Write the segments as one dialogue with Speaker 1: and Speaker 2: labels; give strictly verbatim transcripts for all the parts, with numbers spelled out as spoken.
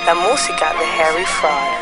Speaker 1: la música de Harry Fraud.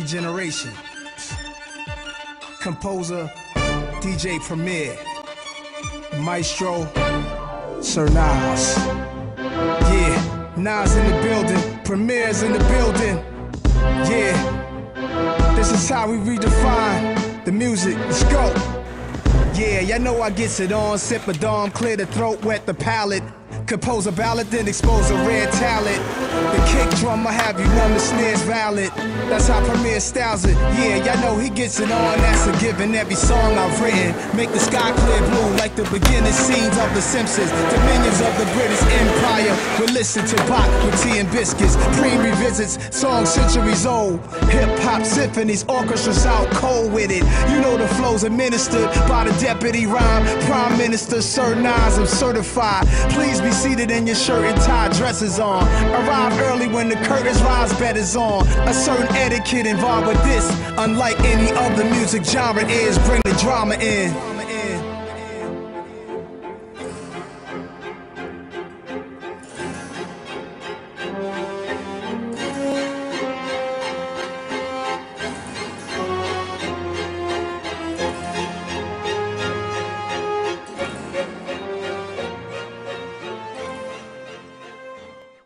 Speaker 2: every generation. Composer, D J Premier, Maestro, Sir Nas. Yeah, Nas in the building, Premier's in the building. Yeah, this is how we redefine the music. Let's go. Yeah, y'all know I gets it on. Sip a dome, clear the throat, wet the palate. Compose a ballad, then expose a rare talent. The kick drum, I have you numb, the snare's valid. That's how Premier styles it. Yeah, y'all know he gets it on, that's a given. Every song I've written make the sky clear blue, like the beginning scenes of The Simpsons. Dominions of the British Empire. We'll listen to Bach with tea and biscuits. Preem revisits songs centuries old. Hip-hop symphonies, orchestras out cold with it. You know the flows administered by the deputy rhyme. Prime Minister Sir Nas, I'm certified. Please be seated in your shirt and tie, dresses on. Arrive early when the curtains rise, bed is on. A certain etiquette involved with this, unlike any other music genre is. Bring the drama in.